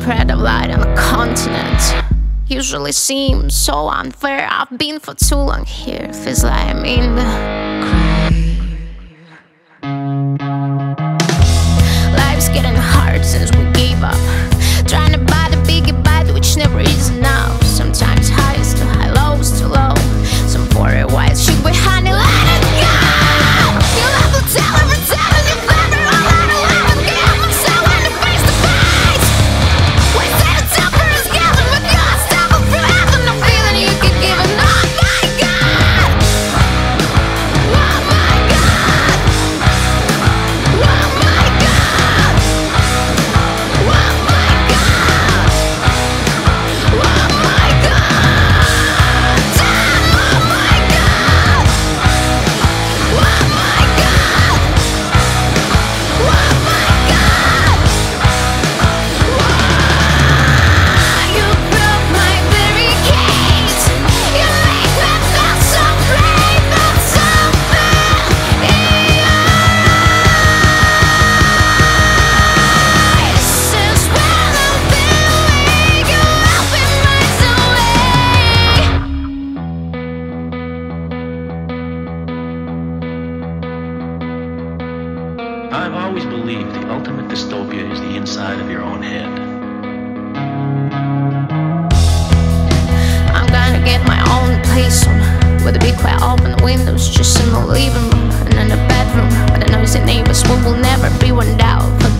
spread of light on the continent. Usually seems so unfair. I've been for too long here. Feels like I'm in the grave. Life's getting hard since we gave up. Trying to buy the biggie bite, which never is enough. Sometimes highs to high, lows to low. Some for a while, should be honey, let it go. You'll have to tell every time in your favor. All out of love and give myself when to face the fight. We say the temper is given, but you're stumbled through heaven. No feeling you can give it. Oh my God! Oh my God! Oh my God! Oh my God! Oh my God! Damn! Oh my God! Oh my God! Oh my God! You broke my barricades. You make me feel so brave and so bad in your eyes. Since when I've been weak, you have been miles away. I've always believed the ultimate dystopia is the inside of your own head. I'm gonna get my own place soon, with a big wide open windows just in the living room and in the bedroom. But the noisy neighbors we will never be one out. For